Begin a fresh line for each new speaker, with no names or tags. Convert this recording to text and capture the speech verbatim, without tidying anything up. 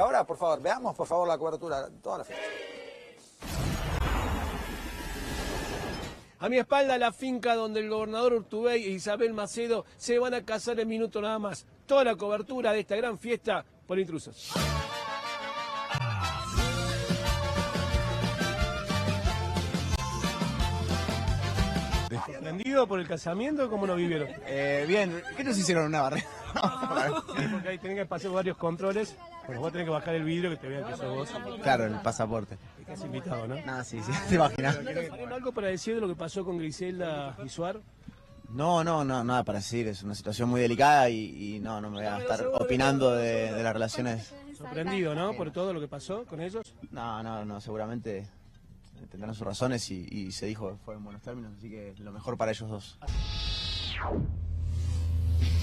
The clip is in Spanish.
Ahora, por favor, veamos por favor la cobertura, toda la fiesta.
A mi espalda la finca donde el gobernador Urtubey e Isabel Macedo se van a casar en minuto nada más. Toda la cobertura de esta gran fiesta por Intrusos. ¿Sorprendido por el casamiento? ¿Cómo lo vivieron?
Eh, bien, ¿qué nos hicieron una barrera?
Sí, porque ahí tenés que pasar varios controles. Bueno, vos tenés que bajar el vidrio que te vean que sos vos.
Claro, el pasaporte.
Que has invitado, ¿no?
Nada, sí, sí, te imaginas.
¿Tienen algo para decir de lo que pasó con Griselda y Suar?
No, no, no, nada para decir, es una situación muy delicada y, y no, no me voy a estar opinando de, de las relaciones.
Sorprendido, ¿no? Por todo lo que pasó con ellos.
No, no, no, seguramente tendrán sus razones y, y se dijo que fue en buenos términos, así que lo mejor para ellos dos.